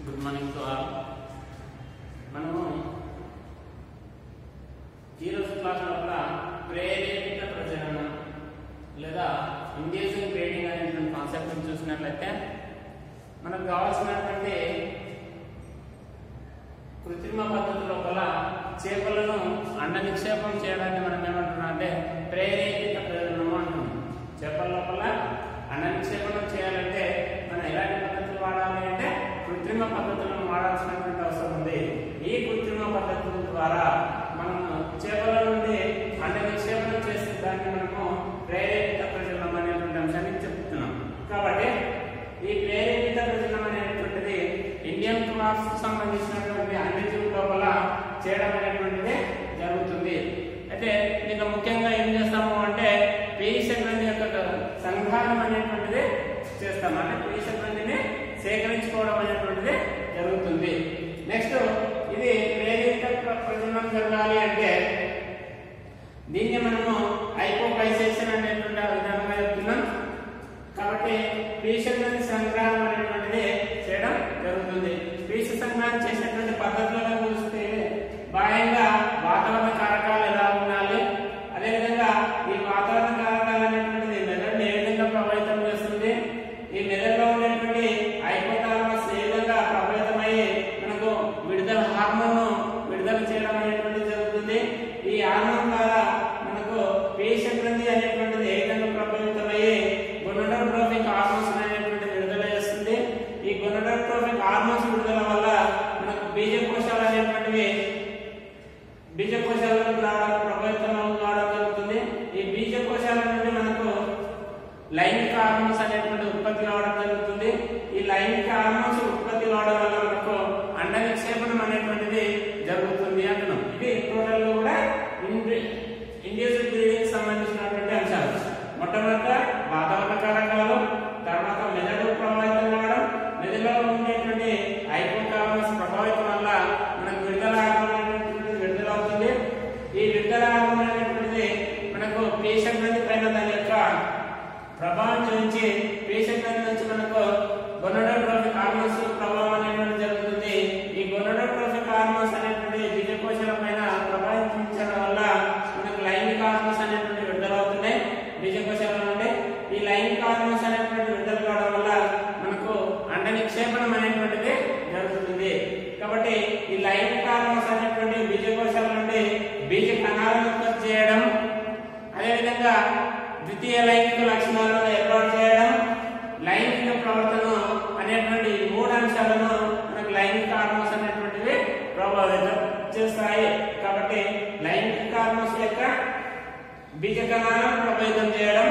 Good morning to all. మనము ఈరోజు class లోపల ప్రేరేపిత ప్రజననం లేదా ఇండ్యూసింగ్ బ్రీడింగ్ అనేటువంటి కాన్సెప్ట్ చూసినట్లయితే మనకు కావాల్సినటువంటి కృత్రిమ పద్ధతి లోపల చేపలను అండ నిక్షేపం చేయడాన్ని మనం ఏమంటున్నాం అంటే ప్రేరేపిత ప్రజననం అంటున్నాం. చేపల లోపల అండ నిక్షేపణం చేయాలంటే మనం ఎలాంటి పద్ధతులు వాడాలి అంటే కృత్రిమ పద్ధతులను వాడాల్సినటువంటి అవసరం ఉంది. ఈ కృత్రిమ పద్ధతుల ద్వారా మనం చేపల నుండి అండ నిక్షేపణం చేసే దాన్ని మనము ప్రేరేపిత ప్రజననం అనేటువంటి అంశాన్ని చెప్తున్నాం. కాబట్టి ఈ ప్రేరేపిత ప్రజననం అనేటువంటిది ఇండియన్ క్రాప్స్ కు సంబంధించినటువంటి అన్ని జీవుల లోపల చేయడం అనేటువంటిది జరుగుతుంది. అయితే ఇంకా ముఖ్యంగా ఏం చేస్తాము అంటే పీయూష గ్రంథి యొక్క సంధానం అనేటువంటిది చేస్తాం. అంటే పీయూష గ్రంథిని సేకరించుకోవడం అనేటువంటిది జరుగుతుంది. నెక్స్ట్ ఇది ప్రేరేపిత ప్రజననం జరగాలి అంటే దీన్ని మనము హైపోపైసేషన్ అనేటువంటి విధానంగా చెప్తున్నాం. కాబట్టి పీయూష గ్రంథి సంగ్రహం అనేటువంటిది చేయడం జరుగుతుంది. పీయూష సంగ్రహం చేసేటువంటి పద్ధతులను చూస్తే బాహ్యంగా వాతావరణ కారకాలు ఎలా ఉండాలి, అదేవిధంగా ఈ వాతావరణ కారకాలు అనేటువంటిది మెదడుని ఏ విధంగా ప్రభావితం చేస్తుంది, ఈ మెదడులో ఉండేటువంటి హైపోథాలమస్ ఏ విధంగా ప్రభావితమయ్యి మనకు విడుదల హార్మోన్ విడుదల చేయడం అనేటువంటిది జరుగుతుంది. ఈ హార్మోన్ ద్వారా మనకు పీయూష గ్రంథి అనేటువంటిది ఏ విధంగా ప్రభావితమయ్యి గొనాడోట్రోపిక్ హార్మోన్స్ అనేటువంటిది విడుదల చేస్తుంది. ఈ గొనాడోట్రోపిక్ హార్మోన్స్ విడుదల వల్ల మనకు బీజకోశాలు అనేటువంటివి బీజకోశాల ద్వారా ప్రభావితం కావడం జరుగుతుంది. ఈ బీజకోశాల నుండి మనకు లైంగిక హార్మోన్స్ అనేటువంటి ఉత్పత్తి కావడం జరుగుతుంది. ఈ లైంగిక హార్మోన్స్ ఉత్పత్తి కావడం వల్ల మనకు అండ నిక్షేపణం అనేటువంటిది జరుగుతుంది అంటున్నాం. ఇది టోటల్ కూడా ఇండ్యూస్డ్ బ్రీడింగ్ సంబంధించినటువంటి అంశాలు. మొట్టమొదట వాతావరణ కారకాలు, తర్వాత మెదడు ప్రభావితం కావడం, మెదడులో ఉండేటువంటి హైపోథాలమస్ ప్రభావితం వల్ల మనకు విడుదల హార్మోన్ అనేటువంటిది విడుదల అవుతుంది. ఈ విడుదల హార్మోన్ అనేటువంటిది మనకు పీయూష గ్రంథి పైన దాని యొక్క ప్రభావం చూపించి పీయూష గ్రంథి నుంచి మనకు గొనాడోట్రోపిక్ హార్మోన్స్ ప్రభావం అనేటువంటి జరుగుతుంది. ఈ గొనాడోట్రోపిక్ హార్మోన్స్ అనేటువంటి బీజకోశాల పైన ప్రభావించడం వల్ల మనకు లైంగిక హార్మోన్స్ అనేటువంటి విడుదల అవుతున్నాయి బీజకోశాల నుండి. ఈ లైంగిక హార్మోన్స్ అనేటువంటి విడుదల కావడం వల్ల మనకు అండ నిక్షేపణం అనేటువంటిది జరుగుతుంది. కాబట్టి ఈ లైంగిక హార్మోన్స్ అనేటువంటి బీజకోశాల నుండి బీజ కణాలను ఉత్పత్తి చేయడం, అదేవిధంగా ద్వితీయ లైంగిక లక్షణాలను ఏర్పాటు చేయడం, లైంగిక ప్రవర్తన అనేటువంటి మూడు అంశాలను మనకు లైంగిక హార్మోన్స్ అనేటువంటివి ప్రభావితం చేస్తాయి. కాబట్టి లైంగిక హార్మోన్స్ యొక్క బీజ కణాలను ప్రభావితం చేయడం,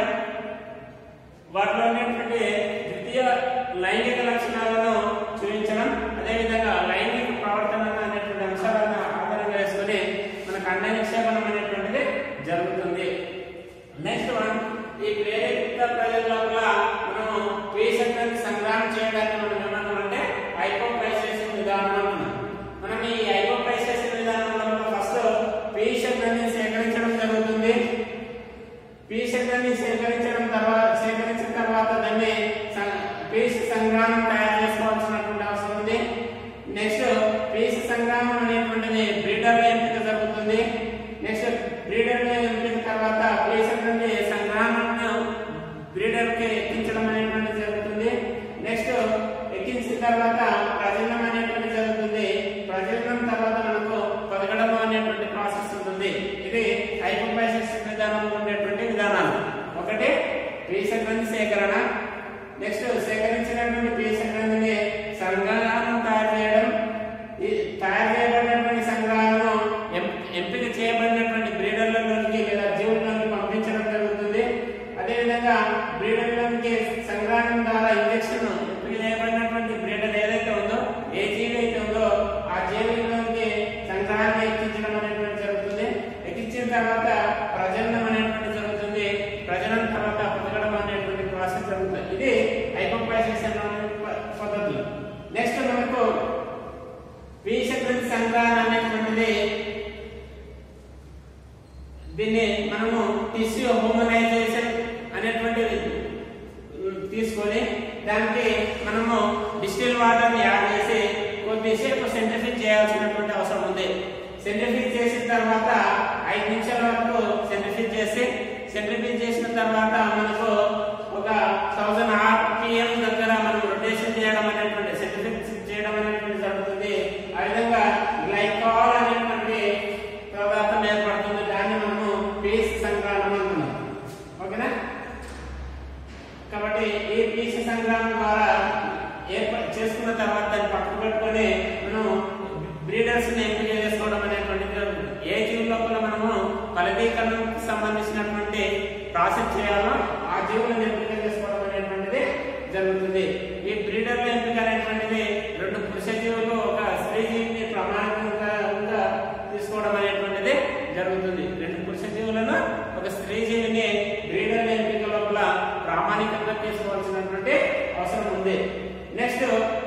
వాటిలో ఉన్నటువంటి ద్వితీయ లైంగిక లక్షణాలను చూపించడం, అదేవిధంగా లైంగిక ప్రవర్తన అనేటువంటి అంశాలను ఆధారంగా వేసుకుని మనకు అండ నిక్షేపణం అనేటువంటిది జరుగుతుంది. నెక్స్ట్ వన్, ఈ ప్రేరేపిత ప్రజల లోపల మనము పీయూష గ్రంథి సంగ్రహం చేయడానికి మనం ఏమన్నామంటే హైపోపైసేషన్ విధానం అంటున్నాం. మనం ఈ హైపోపైసేషన్ విధానంలో ఫస్ట్ పీయూష గ్రంథిని సేకరించడం జరుగుతుంది. పీయూష గ్రంథిని సేకరించిన తర్వాత దాన్ని పీయూష సంగ్రహం తయారు చేసుకోవాల్సినటువంటి అవసరం ఉంది. నెక్స్ట్ పీయూష సంగ్రహం అనేటువంటిది బ్రీడర్ లో ఎంపిక జరుగుతుంది. నెక్స్ట్ బ్రీడర్ లో ఎంపిక తర్వాత పీయూష గ్రంథి సంగ్రహాన్ని బ్రీడర్ కి ఎక్కించడం అనేటువంటిది జరుగుతుంది. నెక్స్ట్ ఎక్కించిన తర్వాత ప్రజననం అనేటువంటి జరుగుతుంది. ప్రజననం తర్వాత మనకు పొదగడం అనేటువంటి ప్రాసెస్ ఉంటుంది. ఇది హైపోపైసేషన్ విధానంలో ఉండేటువంటి విధానాలు. ఒకటి పీయూష గ్రంథి సేకరణ, నెక్స్ట్ సేకరించినటువంటి పీయూష గ్రంథిని సంగ్రహాలను తయారు చేయడం, ఈ తయారు చేయబడినటువంటి సంగ్రహాలను ఎంపిక చేయబడినటువంటి బ్రీడర్లలోకి లేదా జీవుల్లోకి పంపించడం జరుగుతుంది. అదేవిధంగా బ్రీడర్లోకి సంగ్రహం ద్వారా ఇంజెక్షన్ ఎంపిక చేయబడినటువంటి బ్రీడర్ ఏదైతే ఉందో, ఏ జీవి అయితే ఉందో ఆ జీవిలోకి సంగ్రహాన్ని ఎక్కించడం అనేటువంటి జరుగుతుంది. ఎక్కించిన తర్వాత ప్రజననం అనేటువంటి జరుగుతుంది. ప్రజననం తర్వాత పొదగడం అనేటువంటి ప్రాసెస్ జరుగుతుంది. ఇది హైపోపైసేషన్ పద్ధతులు. నెక్స్ట్ మనకు పీయూష గ్రంథి సంగ్రహం అనేటువంటిది దీన్ని మనము టిష్యూ హ్యూమనైజేషన్ అనేటువంటిది తీసుకొని దానికి మనము డిస్టిల్ వాటర్ ని యాడ్ చేసి వదిలేసి సెంట్రిఫ్యూజ్ చేయాల్సినటువంటి అవసరం ఉంది. సెంట్రిఫ్యూజ్ చేసిన తర్వాత 5 నిమిషాల వరకు సెంట్రిఫ్యూజ్ చేసిన తర్వాత మనకు ఒక 1000 RPM దగ్గర మనం రొటేషన్ చేయడం అనేటువంటి సెంట్రిఫ్యూజ్ చేయడం అనేటువంటి జరుగుతుంది. ఆ విధంగా గ్లైకాల్ అనేటువంటి పదార్థం ఏర్పడుతుంది. దాన్ని మనము పీస్ సంగ్రహణం అంటున్నాం. ఓకేనా? కాబట్టి ఈ పీస్ సంగ్రహణం ద్వారా ఏర్పాటు చేసుకున్న తర్వాత దాన్ని పక్కన పెట్టుకొని మనం బ్రీడర్స్ ని ఎంపిక చేసుకోవడం అనేటువంటిది జరుగుతుంది. ఏ జీవి లోపల మనము ఫలదీకరణకు సంబంధించినటువంటి ప్రాసెస్ చేయాలో ఆ జీవులను ఎంపిక చేసుకోవడం అనేటువంటిది జరుగుతుంది. ఈ బ్రీడర్ల ఎంపిక అనేటువంటిది 2 పురుష జీవులు ఒక స్త్రీ జీవిని ప్రామాణికంగా తీసుకోవడం అనేటువంటిది జరుగుతుంది. 2 పురుష జీవులను ఒక స్త్రీ జీవిని బ్రీడర్ల ఎంపిక లోపల ప్రామాణికంగా తీసుకోవాల్సినటువంటి అవసరం ఉంది. నెక్స్ట్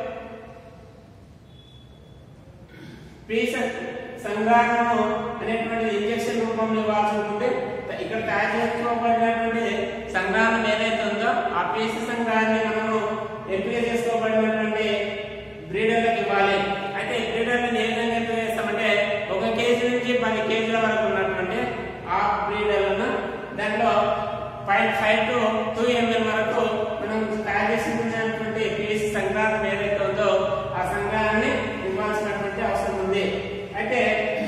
పీస్ సంగ్రహణము అనేటువంటి ఇంజెక్షన్ రూపంలో ఇవ్వాల్సి ఉంటుంది. ఇక్కడ తయారు చేసుకోబడినటువంటి సంగ్రహణం ఏదైతే ఉందో ఆ పీస్ సంగ్రహాన్ని మనము ఎంపిక చేసుకోబడినటువంటి బ్రీడర్లకు ఇవ్వాలి. అయితే బ్రీడర్లను ఏ విధంగా ఎంపిక చేస్తామంటే 1 కేజీ నుంచి 10 కేజీల వరకు ఉన్నటువంటి ఆ బ్రీడర్లను దాంట్లో 0.5 to 2 ml వరకు మనం తయారు చేసుకున్నటువంటి పీస్ సంగ్రహణం ఏదైతే ఉందో ఆ సంగ్రహాన్ని ఇవ్వాల్సినటువంటి అవసరం ఉంది. అయితే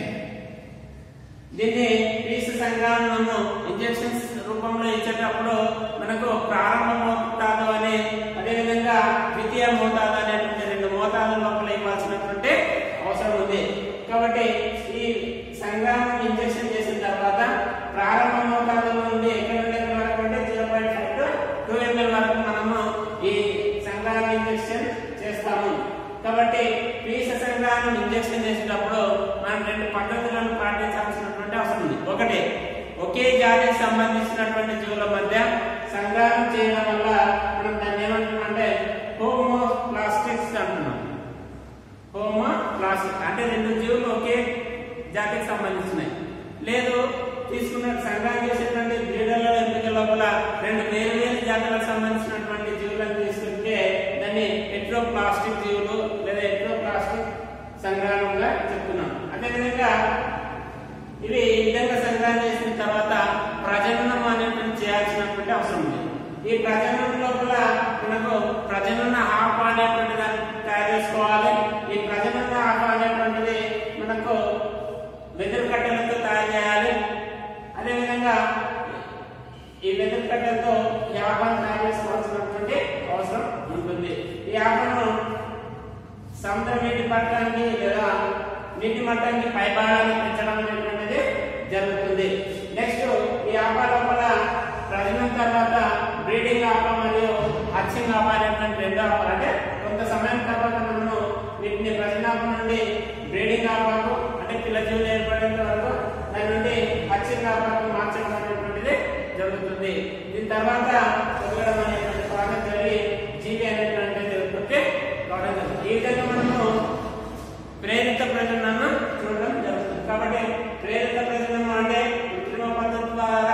దీన్ని పీస్ సంగ్రహణము ఇంజెక్షన్స్ రూపంలో ఇచ్చేటప్పుడు మనకు ప్రారంభ మోతాదు అని అదేవిధంగా ద్వితీయ మోతాదు అనేటువంటి 2 మోతాదుల లోపల ఇవ్వాల్సినటువంటి అవసరం ఉంది. కాబట్టి ఈ సంగ్రహణం ఇంజెక్షన్ చేసిన తర్వాత ప్రారంభ మోతాదు నుండి ఎక్కడ వరకు అంటే 0.5 to 2 ml వరకు మనము ఈ సంగ్రహణ ఇంజెక్షన్ చేస్తాము. కాబట్టి పీస్ సంగ్రహణం ఇంజెక్షన్ చేసేటప్పుడు మనం 2 పద్ధతులను పాటించాల్సినటువంటి అవసరం ఉంది. ఒకటి, ఒకే జాతికి సంబంధించినటువంటి జీవుల మధ్య సంగ్రహణం చేయడం వల్ల మనం దాన్ని ఏమంటున్నామంటే హోమోప్లాస్టిక్స్ అంటున్నాం. హోమోప్లాస్టిక్ అంటే 2 జీవులు ఒకే జాతికి సంబంధించినవి. లేదు తీసుకున్న సంగ్రహం చేసేటువంటి బ్రీడర్ల ఎంపిక లోపల 2 వేరు జాతులకు సంబంధించినటువంటి జీవులను తీసుకుంటే దాన్ని హెట్రోప్లాస్టిక్ జీవులు లేదా హెట్రోప్లాస్టిక్ సంగ్రహణంగా చెప్తున్నాం. అదేవిధంగా ఇవి ఈ విధంగా సంగ్రహం చేసిన తర్వాత ప్రజననం అనేటువంటి చేయాల్సినటువంటి అవసరం ఉంది. ఈ ప్రజననం లోపల మనకు ప్రజనన ఆప అనేటువంటి దాన్ని తయారు చేసుకోవాలి. ఈ ప్రజనన ఆప అనేటువంటిది మనకు వెదురు కట్టెలతో తయారు చేయాలి. అదేవిధంగా ఈ వెదురు కట్టెలతో ఈ ఆపను తయారు చేసుకోవాల్సినటువంటి అవసరం ఉంటుంది. ఈ ఆపను సముద్ర నీటి మట్టానికి లేదా నీటి మట్టానికి పైభాగాన్ని పెంచడం అనేటువంటిది జరుగుతుంది. నెక్స్ట్ ఈ ఆప లోపల ప్రజననం తర్వాత బ్రీడింగ్ ఆప మరియు హచ్చింగ్ ఆప అనేటువంటి 2 ఆపలు అంటే కొంత సమయం తర్వాత మనము వీటిని ప్రజనాప నుండి బ్రీడింగ్ ఆపకు అంటే పిల్ల జీవులు ఏర్పడేంత వరకు దాని నుండి హచ్చింగ్ ఆపకు మార్చడం అనేటువంటిది జరుగుతుంది. దీని తర్వాత పొదగడం అనేటువంటి ప్రాసెస్ జరిగి జీవి అనేటువంటిది ఉత్పత్తి కావడం జరుగుతుంది. ఈ విధంగా మనము ప్రేరిత ప్రజనను చూడడం జరుగుతుంది. కాబట్టి ప్రేరిత ప్రజననం అంటే కృత్రిమ పద్ధతి ద్వారా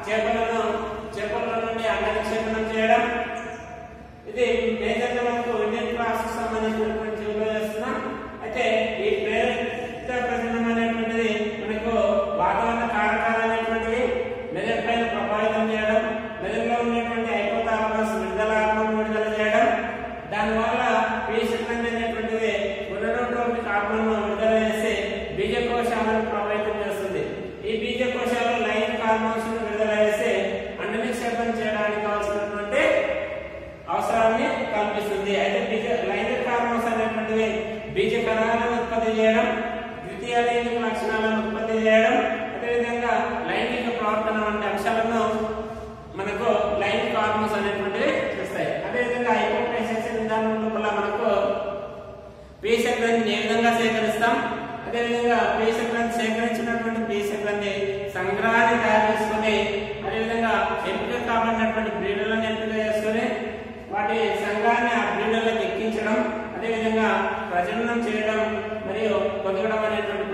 చేపల నుండి అండ నిక్షేపణం చేయడం. ఇది మేజర్గా మనకు ఇండియన్ క్లాస్ సంబంధించినటువంటి జీవులు చేస్తున్నాం. అయితే ఈ ప్రేరిత ప్రజననం అనేటువంటిది మనకు వాతావరణ కారకాలు అనేటువంటివి మెదడు పైన ప్రభావితం చేయడం, మెదడులో ఉన్నటువంటి హైపోథాలమస్ విడుదల చేయడం, దానివల్ల పీసెక్టమీ అనేటువంటిది మొనోట్రోపిక్ హార్మోన్ విడుదల చేసి బీజకోశాలను ప్రభావితం చేస్తుంది. ఈ బీజకోశాలు లైంగిక హార్మోన్స్ విడుదల చేసి అండ నిక్షేపం చేయడానికి కావాల్సినటువంటి అవసరాన్ని కల్పిస్తుంది. అయితే లైంగిక హార్మోన్స్ అనేటువంటివి బీజ కణాలను ఉత్పత్తి చేయడం, ద్వితీయ లైంగిక లక్షణాలను ఉత్పత్తి చేయడం, అదేవిధంగా లైంగిక ప్రవర్తన వంటి అంశాలను మనకు లైంగిక హార్మోన్స్ అనేటువంటివి చేస్తాయి. అదేవిధంగా హైపోప్రైసేషన్ విధానం లోపల మనకు పీసెక్టమీని ఏ విధంగా సేకరిస్తాం, అదేవిధంగా పీసెక్టమీ సేకరించినటువంటి పీసెక్టమీ సంగ్రహాన్ని తయారు చేసుకుని అదేవిధంగా ఎంపిక కాబడినటువంటి బ్రీడర్లను ఎంపిక చేసుకుని వాటి సంఘాన్ని ఆ బ్రీడర్లకు ఎక్కించడం, అదేవిధంగా ప్రజననం చేయడం మరియు పొదగడం అనేటువంటి